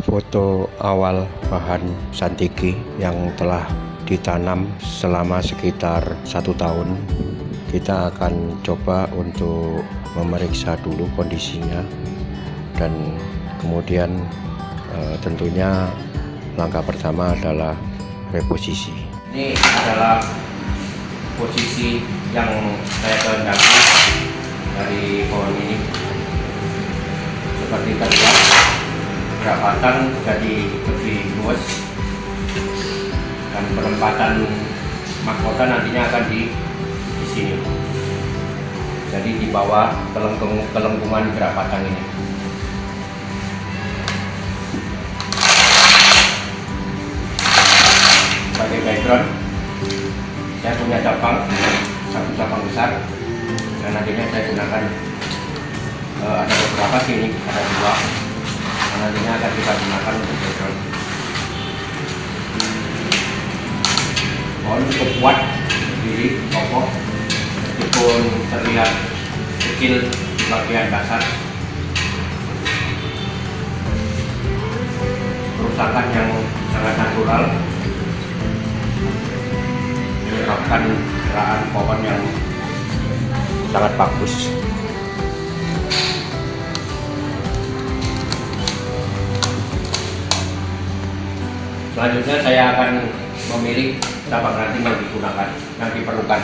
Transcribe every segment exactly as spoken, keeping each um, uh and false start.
foto awal bahan santiki yang telah ditanam selama sekitar satu tahun. Kita akan coba untuk memeriksa dulu kondisinya, dan kemudian e, tentunya langkah pertama adalah reposisi. Ini adalah posisi yang saya kehendaki dari pohon ini. Seperti terlihat, perapatan jadi lebih luas, dan penempatan mahkota nantinya akan di, di sini. Jadi di bawah kelengkung, kelengkungan perapatan ini. Sebagai background, saya punya cabang, satu cabang besar, dan nantinya saya gunakan uh, ada beberapa sini, ada dua, dan nantinya akan kita gunakan untuk background. Pohon cukup kuat, berdiri, kokoh, meskipun terlihat kecil di bagian dasar. Kerusakan yang sangat natural menyebabkan gerakan pohon yang sangat bagus. Selanjutnya saya akan memilih cabang ranting yang digunakan, yang diperlukan.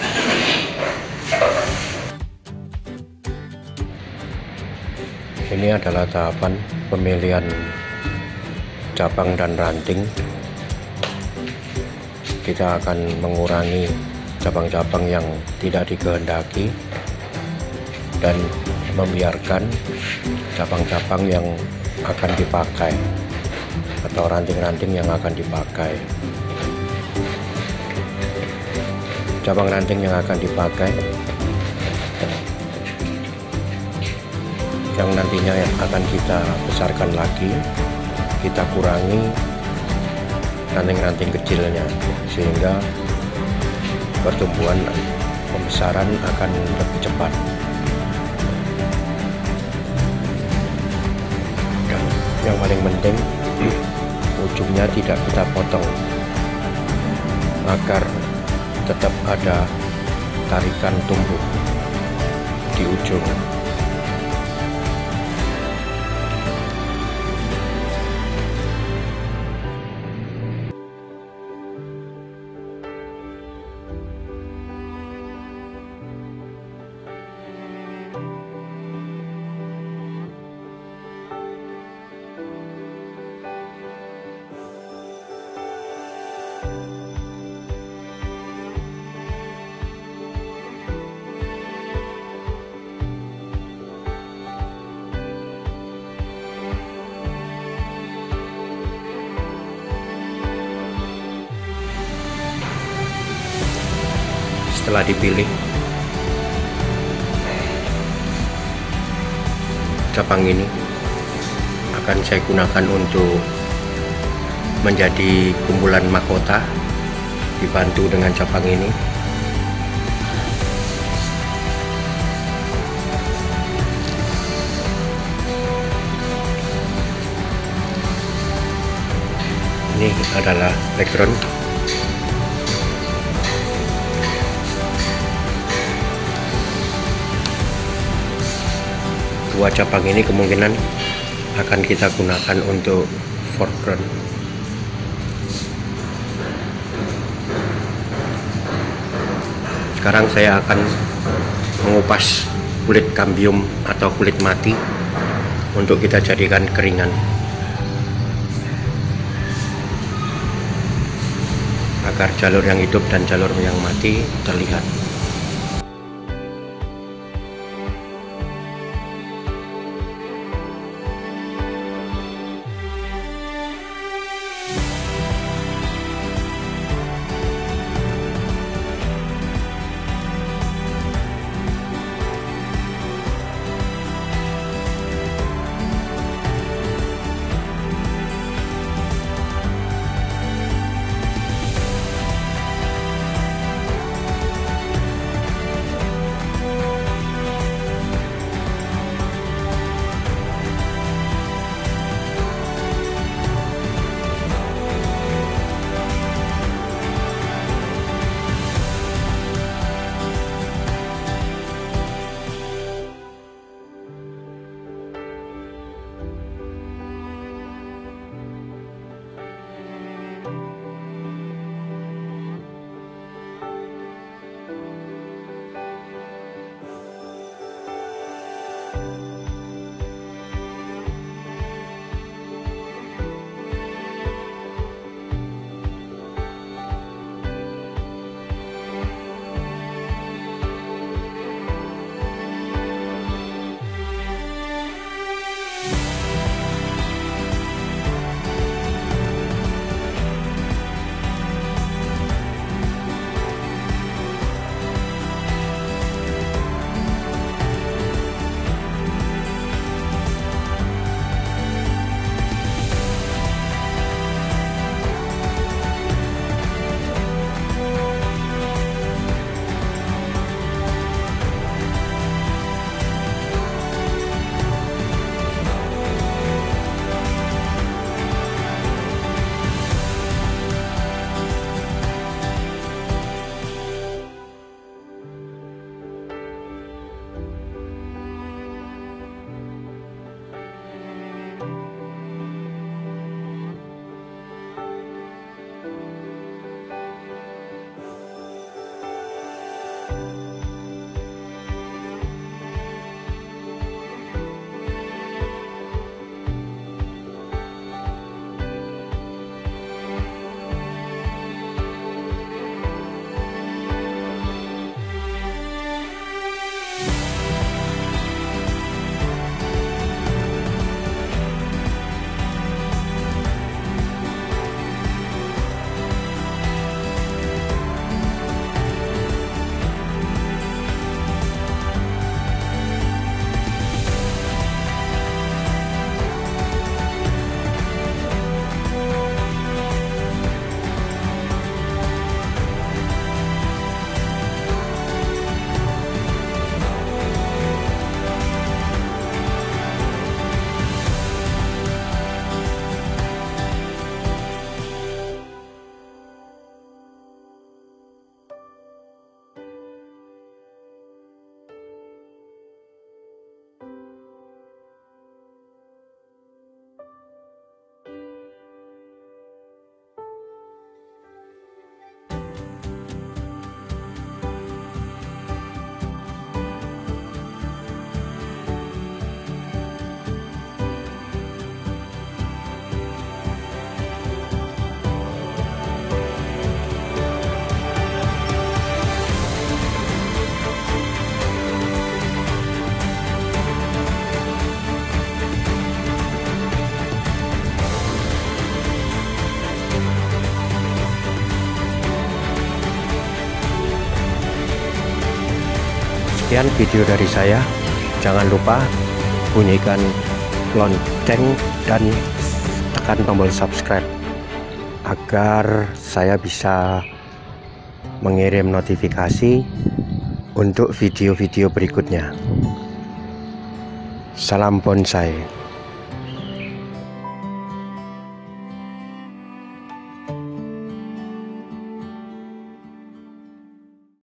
Ini adalah tahapan pemilihan cabang dan ranting. Kita akan mengurangi cabang-cabang yang tidak dikehendaki dan membiarkan cabang-cabang yang akan dipakai atau ranting-ranting yang akan dipakai. Cabang ranting yang akan dipakai, yang nantinya akan kita besarkan lagi, kita kurangi ranting-ranting kecilnya, sehingga pertumbuhan pembesaran akan lebih cepat. Dan yang paling penting, ujungnya tidak kita potong agar tetap ada tarikan tumbuh di ujung. Setelah dipilih, cabang ini akan saya gunakan untuk menjadi kumpulan mahkota, dibantu dengan cabang ini. Ini adalah background. Dua cabang ini kemungkinan akan kita gunakan untuk foreground. Sekarang saya akan mengupas kulit kambium atau kulit mati untuk kita jadikan keringan, agar jalur yang hidup dan jalur yang mati terlihat. Sekian video dari saya. Jangan lupa bunyikan lonceng dan tekan tombol subscribe agar saya bisa mengirim notifikasi untuk video-video berikutnya. Salam bonsai.